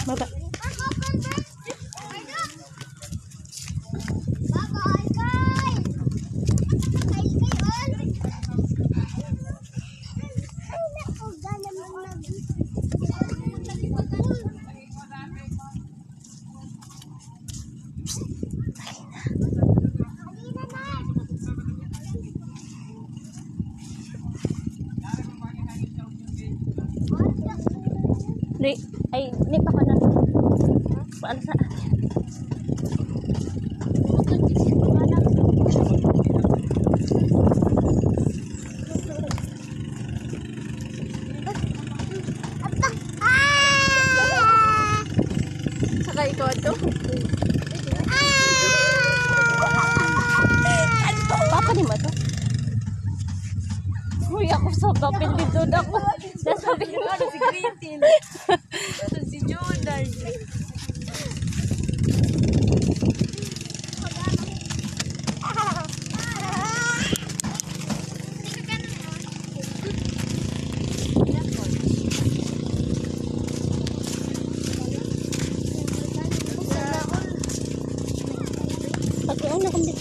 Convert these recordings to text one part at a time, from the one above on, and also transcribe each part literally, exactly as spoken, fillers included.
Baba. Di, ay, ni pa ko na. Paano sa? Saka ikaw ito? Papa ni mo ito? Uy, ako sa papel dito na ako. Nasabi ko ano si Gritin. Ito si Jordan. Pag-uwan na kong dito.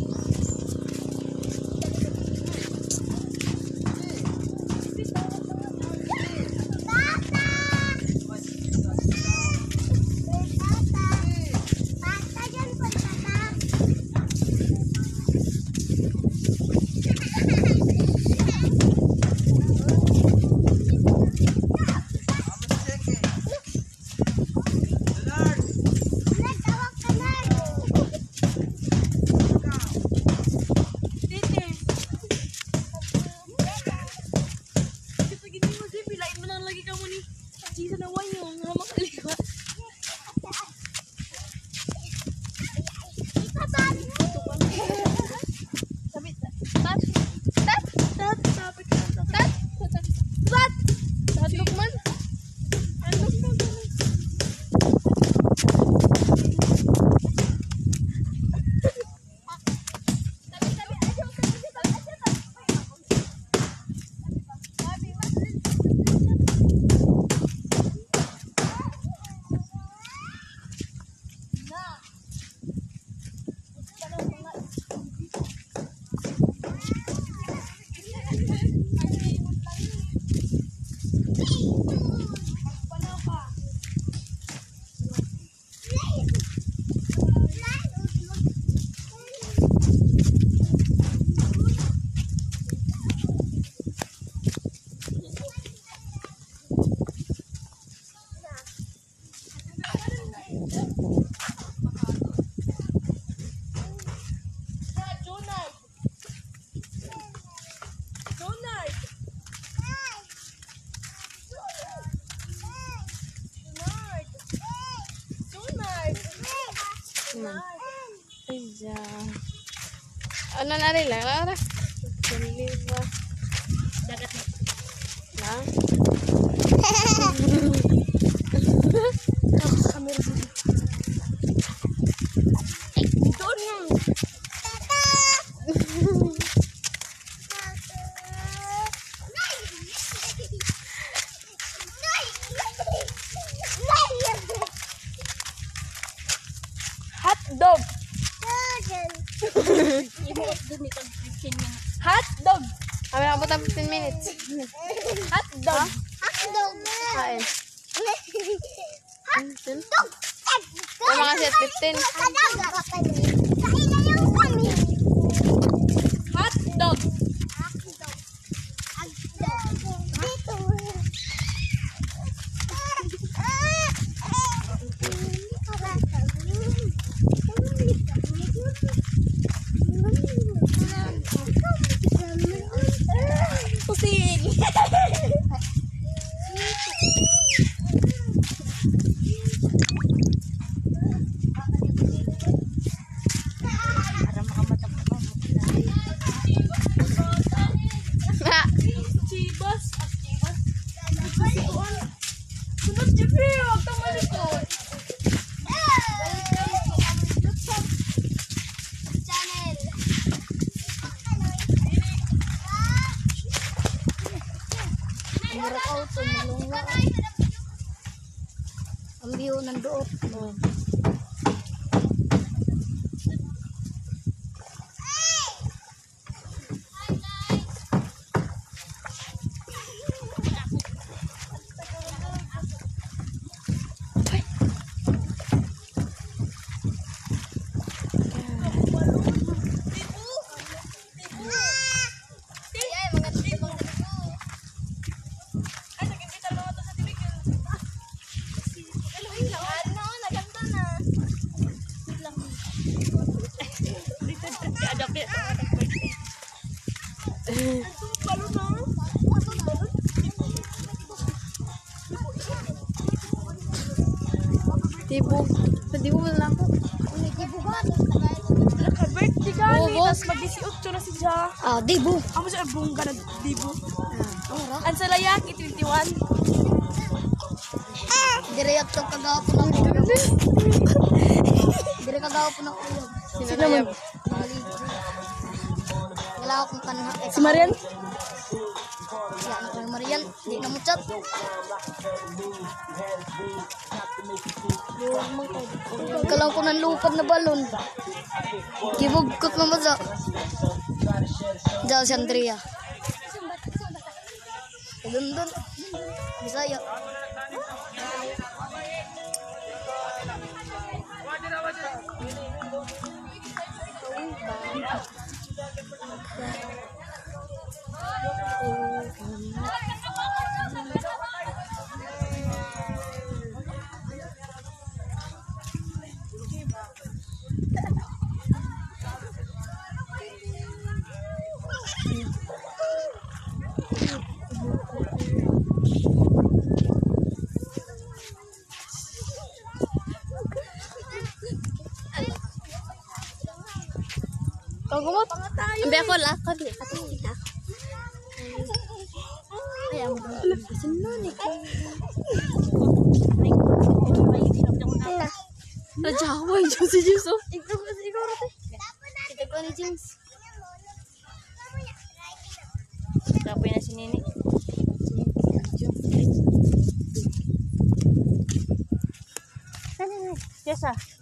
Aja. Ano na rin lang? Lara? Liba. Dagat na. Lang? Ako sa camera dito. Doon yan. Hot dog. Hot dog. Kami nakapot ang fifteen minutes. Hot dog. Hot dog. Kain. Hot dog. Yung mga set fifteen. Hot dog. Pusing. Chibas. Sunod Jeffrey, huwag kang malikot. Ang view ng doot. Hmm. Tibo. Hindi mo lang ako. Naka-birthday ka Oo, ni. boss. Tapos mag-eighteen na si Ja. Ah, dibo. Amo siya bungga na dibo. Ah, Ang salayaki, twenty-one. Direyat to kagapon ako. Dire kagapon ako. Sino naman? Wala akong kanha. Si Marian? Yan ako yung Marian. Di na mo chat. Kalang ko ng lupad na balon. Kibugkot na ba sa? Diyan si Andrea. Doon doon. Bisaya. Pagumot. Ambil ako lah. Kau beli satu kita. Ayam. Senang ni. Rajawa itu si Juso. Itu si kau roti. Kita kau ni jeans. Siapa yang sini ni? Biasa.